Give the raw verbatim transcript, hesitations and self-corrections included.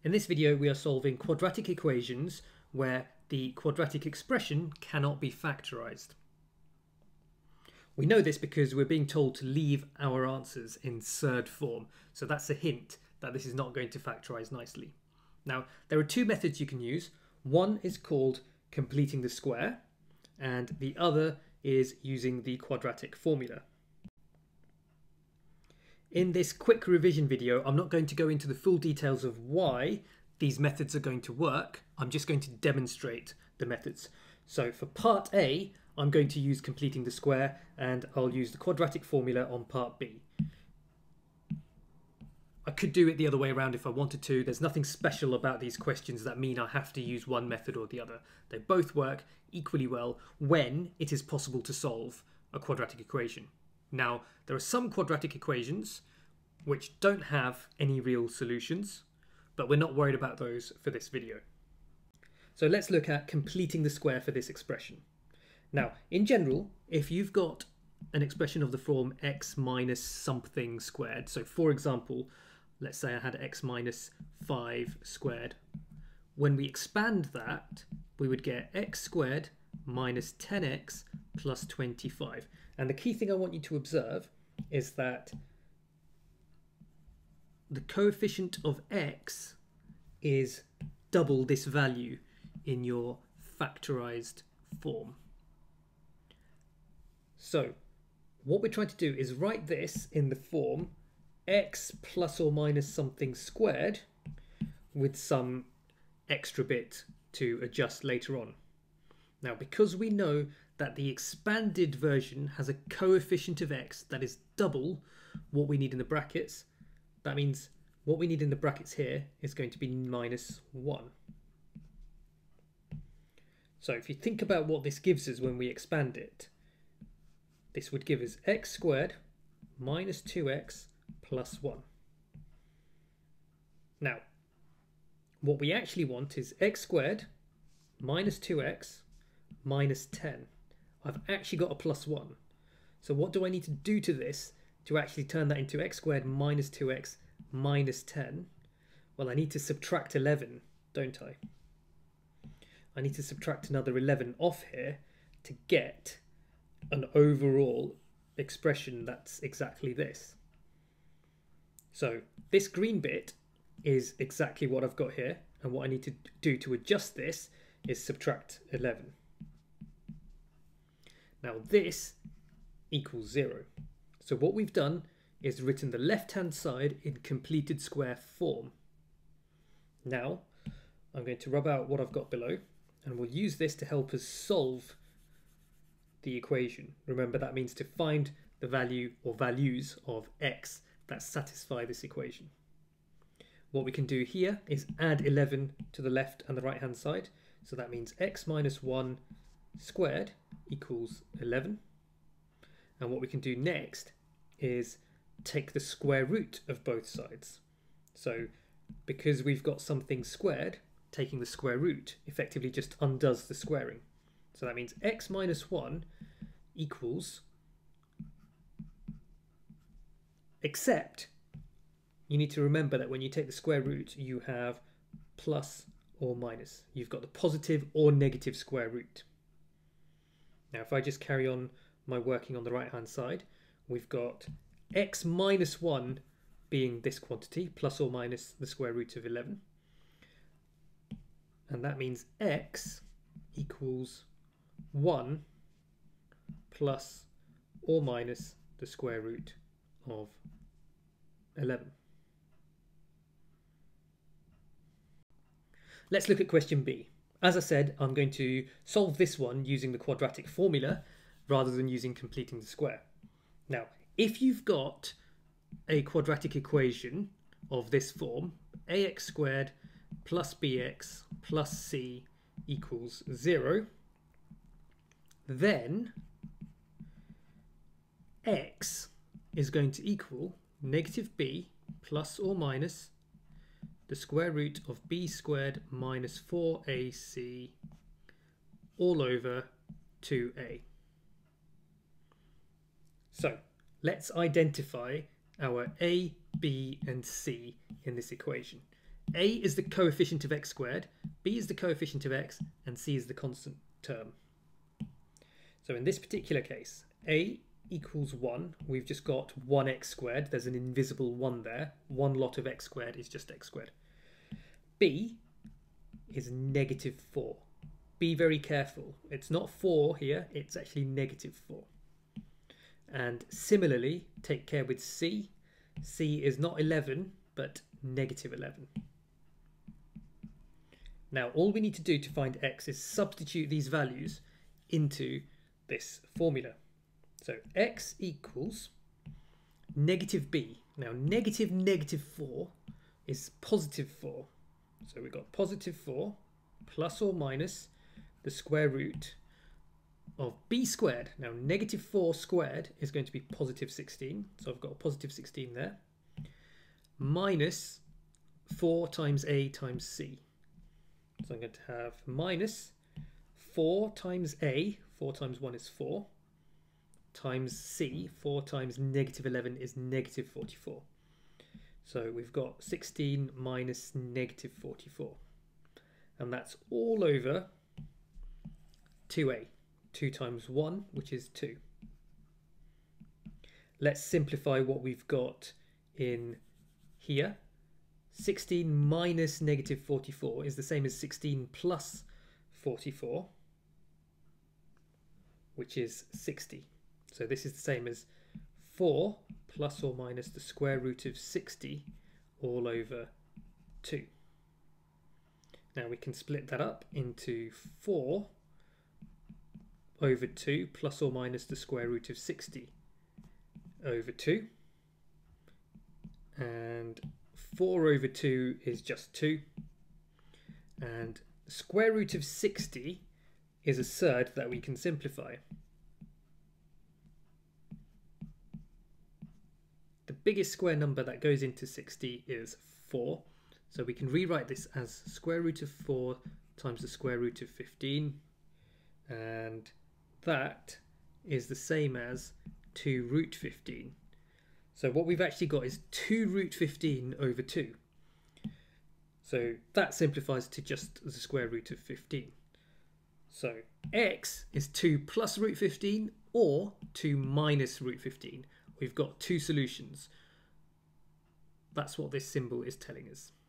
In this video, we are solving quadratic equations where the quadratic expression cannot be factorized. We know this because we're being told to leave our answers in surd form, so that's a hint that this is not going to factorize nicely. Now, there are two methods you can use. One is called completing the square, and the other is using the quadratic formula. In this quick revision video, I'm not going to go into the full details of why these methods are going to work. I'm just going to demonstrate the methods. So for part A, I'm going to use completing the square, and I'll use the quadratic formula on part B. I could do it the other way around if I wanted to. There's nothing special about these questions that mean I have to use one method or the other. They both work equally well when it is possible to solve a quadratic equation. Now, there are some quadratic equations which don't have any real solutions, but we're not worried about those for this video. So let's look at completing the square for this expression. Now, in general, if you've got an expression of the form x minus something squared, so for example, let's say I had x minus five squared, when we expand that, we would get x squared minus ten x plus twenty-five. And the key thing I want you to observe is that the coefficient of x is double this value in your factorized form. So what we're trying to do is write this in the form x plus or minus something squared with some extra bit to adjust later on. Now, because we know that the expanded version has a coefficient of x that is double what we need in the brackets, that means what we need in the brackets here is going to be minus one. So if you think about what this gives us when we expand it, this would give us x squared minus two x plus one. Now, what we actually want is x squared minus two x minus ten. I've actually got a plus one. So what do I need to do to this to actually turn that into x squared minus two x minus ten? Well, I need to subtract eleven, don't I? I need to subtract another eleven off here to get an overall expression that's exactly this. So this green bit is exactly what I've got here, and what I need to do to adjust this is subtract eleven. Now this equals zero. So what we've done is written the left-hand side in completed square form. Now I'm going to rub out what I've got below, and we'll use this to help us solve the equation. Remember, that means to find the value or values of x that satisfy this equation. What we can do here is add eleven to the left and the right hand side. So that means x minus one squared equals eleven. And what we can do next is take the square root of both sides. So because we've got something squared, taking the square root effectively just undoes the squaring. So that means x minus one equals, except you need to remember that when you take the square root, you have plus or minus. You've got the positive or negative square root. Now, if I just carry on my working on the right hand side, we've got x minus one being this quantity, plus or minus the square root of eleven. And that means x equals one plus or minus the square root of eleven. Let's look at question B. As I said, I'm going to solve this one using the quadratic formula rather than using completing the square. Now, if you've got a quadratic equation of this form, ax squared plus bx plus c equals zero, then x is going to equal negative b plus or minus the square root of b squared minus four a c all over two a. So let's identify our a, b and c in this equation. A is the coefficient of x squared, B is the coefficient of x, and C is the constant term. So in this particular case, A equals one. We've just got one x squared. There's an invisible one there. One lot of x squared is just x squared. B is negative four. Be very careful. It's not four here. It's actually negative four. And similarly, take care with C. C is not eleven, but negative eleven. Now, all we need to do to find x is substitute these values into this formula. So x equals negative b. Now, negative negative four is positive four. So we've got positive four plus or minus the square root of b squared. Now, negative four squared is going to be positive sixteen. So I've got a positive sixteen there. Minus four times a times c. So I'm going to have minus four times a, four times one is four, times c, four times negative eleven is negative forty-four. So we've got sixteen minus negative forty-four. And that's all over two a. two times one, which is two. Let's simplify what we've got in here. sixteen minus negative forty-four is the same as sixteen plus forty-four, which is sixty. So this is the same as four plus or minus the square root of sixty all over two. Now we can split that up into four over two plus or minus the square root of sixty over two. And four over two is just two. And the square root of sixty is a surd that we can simplify. The biggest square number that goes into sixty is four. So we can rewrite this as square root of four times the square root of fifteen. And that is the same as two root fifteen. So what we've actually got is two root fifteen over two. So that simplifies to just the square root of fifteen. So x is two plus root fifteen or two minus root fifteen. We've got two solutions. That's what this symbol is telling us.